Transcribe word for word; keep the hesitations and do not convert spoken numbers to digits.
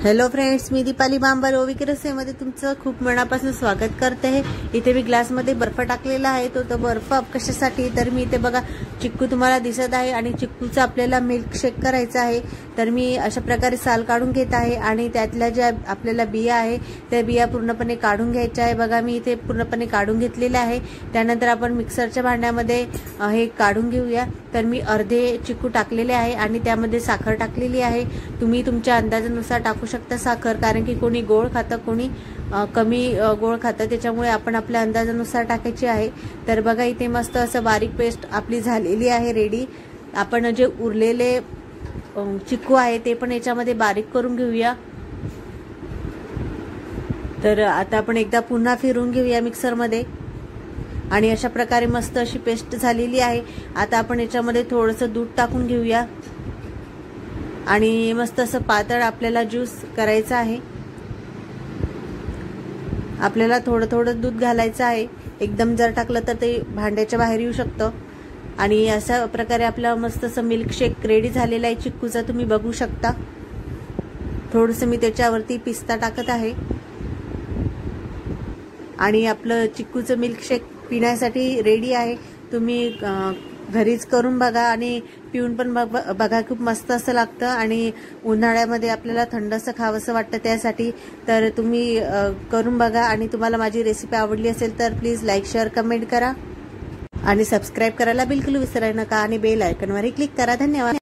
Hello friends, मी दीपाली बांबर ओवीके रस्त्यामध्ये तुमचं खूप मनापासून स्वागत करते आहे। इथे मी ग्लासमध्ये बर्फ टाकलेला आहे। तो तो बर्फ कशासाठी, तर मी इथे बघा चिक्कू तुम्हाला दिसत आहे आणि चिक्कूचा आपल्याला मिल्क शेक करायचा आहे। तर मी अशा प्रकारे साल काढून घेत आहे आणि त्यातल्या ज्या आपल्याला बिया आहे त्या बिया पूर्णपणे काढून घ्यायच्या आहे। बघा मी इथे पूर्णपणे काढून घेतलेले आहे। त्यानंतर आपण मिक्सरच्या भांड्यामध्ये हे काढून घेऊया। तर मी अर्धे चिक्कू टाकलेले आहे आणि त्यामध्ये साखर टाकलेली आहे। तुम्ही तुमच्या अंदाजानुसार टाकू शकता साखर, कारण की कोणी गोड खातं, कोणी कमी गोड खातं, त्याच्यामुळे आपण आपल्या अंदाजानुसार टाकायची आहे। तर बघा इथे मस्त असं बारीक पेस्ट आपली झालेली आहे रेडी। आपण जे उरलेले चिक्कू आहे ते पण याच्यामध्ये बारीक करून घेऊया। तर आता आपण एकदा पुन्हा फिरून घेऊया मिक्सरमध्ये आणि अशा प्रकारे मस्त अशी पेस्ट झालेली आहे। आता आपण याच्यामध्ये थोडंसं दूध टाकून घेऊया आणि मस्त असं पातळ आपल्याला ज्यूस करायचा आहे। आपल्याला थोडं थोडं दूध घालायचं आहे, एकदम जर टाकलं तर ते भांड्याच्या बाहेर येऊ शकतं। आणि अशा प्रकारे आपला मस्त असं मिल्क शेक रेडी झालेला आहे चिक्कूचा, तुम्ही बघू शकता। थोडंसं मी त्याच्यावरती पिस्ता टाकत आहे आणि आपलं चिक्कूचं मिल्क शेक पिण्यासाठी रेडी आहे। तुम्ही घरीच करून बघा आणि पिऊन पण बघा, खूप मस्त असं लागतं आणि उन्हाळ्यामध्ये आपल्याला थंडसं खावंसं वाटतं त्यासाठी। तर तुम्ही करून बघा आणि तुम्हाला माझी रेसिपी आवडली असेल तर प्लीज लाईक शेअर कमेंट करा आणि सबस्क्राईब करायला बिलकुल विसरू नका आणि बेल आयकॉनवरही क्लिक करा। धन्यवाद।